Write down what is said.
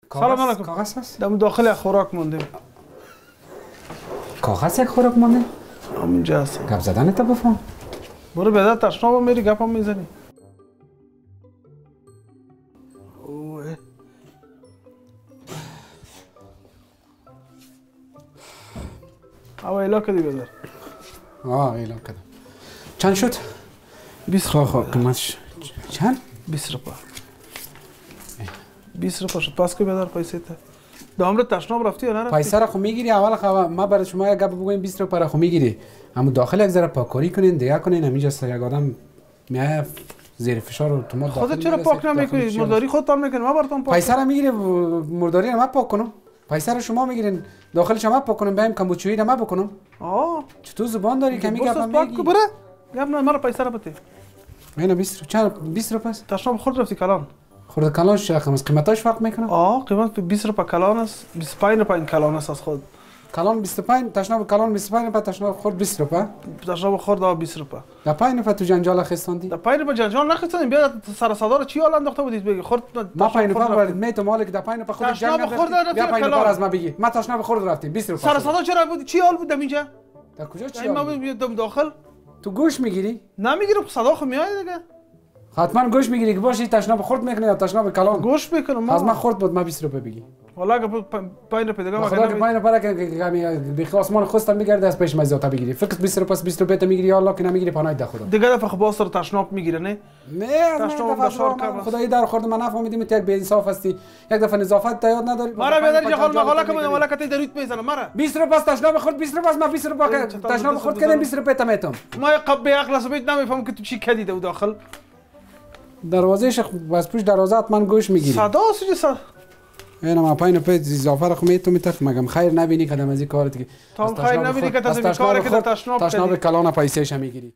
سلام علیکم. کاغذ هست؟ در داخل خوراک موندیم. کاغذ یک خوراک مونده؟ همونجا هست. گپ زدن تا بفهم. برو به داد تشناب میری گپم میزنی. اوه. اوه کدی بذار. اعلام کردم. چند شد؟ 20 خواه قیمتش چند؟ 20 روپا. 20 روپا شد. پس که بذار پیسه تا. دامر تشناب رفتی یا نه رفتی؟ پیسه را خو میگیری اول خو ما برای شما یک گپ بگویم 20 روپا را خو میگیری. اما داخل یک ذره پاککاری کنین دیگه کنین همینجا یک آدم میای زیر فشار و تو ما داخل. خودت چرا پاک نمیکنی؟ مرداری خودت میکنی ما براتون پاک. پیسه را میگیری مرداری را ما پاک کنم. پیسه را شما میگیرین داخل شما پاک کنم بیایم کمبوچویی را ما بکنم. چطور زبان داری که میگه پاک بره. گپ نه مرا پیسه را بده. اینا 20 چند 20 روپا است؟ تشناب خورد رفتی کلان. خورد کلان شیخ از قیمتاش فرق میکنه؟ قیمت 20 روپا کلان است. 25 روپا این کلان است از خود. کلان 25 تشناب کلان 25 روپا تشناب خورد 20 روپا. تشناب خورد 20 روپا. در 5 روپا تو جنجال خستاندی؟ در 5 روپا جنجال نخستاندیم. بیا سر صدا رو چی حال انداخته بودید بگی خورد. ما 5 روپا وارد میتو مالک در 5 روپا خود جنگ رفت. بیا 5 روپا از ما بگی. ما تشناب خورد رفتیم 20 روپا. سر صدا چرا بود؟ چی حال بود اینجا؟ در کجا چی؟ ما بیام داخل. تو گوش میگیری؟ نمیگیرم صدا خو میاد دیگه. حتما گوش میگیری که باشی تشناب خورد میکنی یا تشناب کلان؟ گوش میکنم. از ما خورد بود ما 20 روپا بگی. والا که 5 روپا دیگه خدا که 5 روپا که به خلاصمان خواستم میگرده از پیش مزیات بگیری. فقط 20 روپا 20 روپا میگیری الله که نمیگیری پناه ده خدا. دیگه دفعه خب باستر تشناب میگیره نه؟ نه تشناب خدای در خورد من نفهمیدیم تو یک بی انصاف هستی. یک دفعه نظافت تا یاد نداری. مرا بیادر جهال مقاله که مقاله که دروت میزنم مرا 20 روپا تشناب خورد 20 روپا ما 20 روپا تشناب خورد کردیم 20 روپا تمیتم. ما قبه عقل سبیت نمیفهم که تو چی کدیده و داخل. دروازه از پشت دروازه من گوش میگیری. صدا سوجی صدا. اینا ما پایین په اضافه رقم میتو میتخ مگم خیر نبینی کدام از این کارت که تا خیر نبینی که تا از این کار که تشناب کلان پیسهش میگیری.